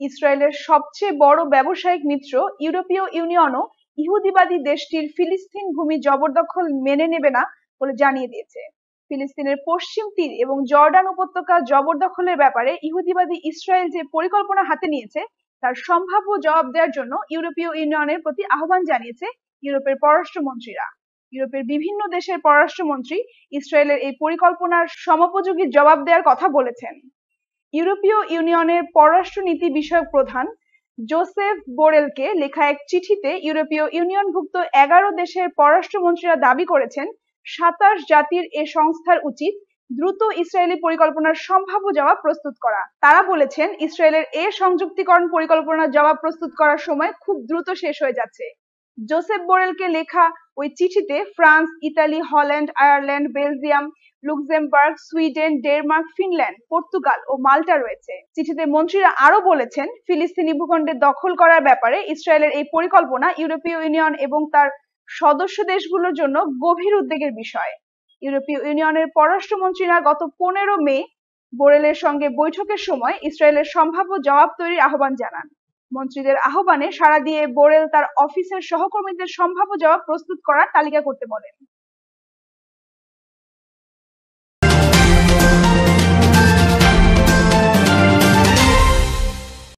ইসরায়েলের সবচেয়ে বড় ব্যবসায়িক মিত্র ইউরোপীয় ইউনিয়নও ইহুদিবাদী দেশটির ফিলিস্তিন ভূমি জবরদখল মেনে নেবে না বলে জানিয়ে দিয়েছে। ফিলিস্তিনের পশ্চিম তীর এবং জর্ডান উপত্যকা জবরদখলের ব্যাপারে ইহুদিবাদী ইসরায়েল যে পরিকল্পনা হাতে নিয়েছে তার সম্ভাব্য জবাব দেওয়ার জন্য ইউরোপীয় ইউনিয়নের প্রতি আহ্বান জানিয়েছে ইউরোপের পররাষ্ট্রমন্ত্রীরা। ইউরোপের বিভিন্ন দেশের পররাষ্ট্রমন্ত্রী ইসরায়েলের এই পরিকল্পনার সমোপযোগী জবাব দেওয়ার কথা বলেছেন। ইউরোপীয় ইউনিয়নের পররাষ্ট্রনীতি বিষয়ক প্রধান জোসেফ বোরেলকে লেখা এক চিঠিতে ইউরোপীয় ইউনিয়নভুক্ত 11 দেশের পররাষ্ট্রমন্ত্রীরা দাবি করেছেন 27 জাতির এ সংস্থার উচিত দ্রুত ইসরায়েলি পরিকল্পনার সম্ভাব্য জবাব প্রস্তুত করা। তারা বলেছেন ইসরায়েলের এ সংযুক্তিকরণ পরিকল্পনার জবাব প্রস্তুত করার সময় খুব দ্রুত শেষ হয়ে যাচ্ছে। জোসেফ বোরেলকে লেখা ওই চিঠিতে France, Italy, Holland, Ireland, Belgium, Luxembourg, Sweden, Denmark, Finland, Portugal ও মাল্টা রয়েছে। চিঠিতে মন্ত্রীরা আরো বলেছেন ফিলিস্তিনি ভূখণ্ডে দখল করার ব্যাপারে ইসরায়েলের এই পরিকল্পনা ইউরোপীয় ইউনিয়ন এবং তার সদস্য দেশগুলোর জন্য গভীর উদ্বেগের বিষয়। ইউরোপীয় ইউনিয়নের পররাষ্ট্রমন্ত্রীরা গত 15 মে বোরেলের সঙ্গে বৈঠকের সময় ইসরায়েলের সম্ভাব্য জবাব তৈরির আহ্বান জানান। মন্ত্রীদের আহ্বানে সাড়া দিয়ে বোরেল তার অফিসের সহকর্মীদের সম্ভাব্য জবাব প্রস্তুত করার তালিকা করতে বলেন।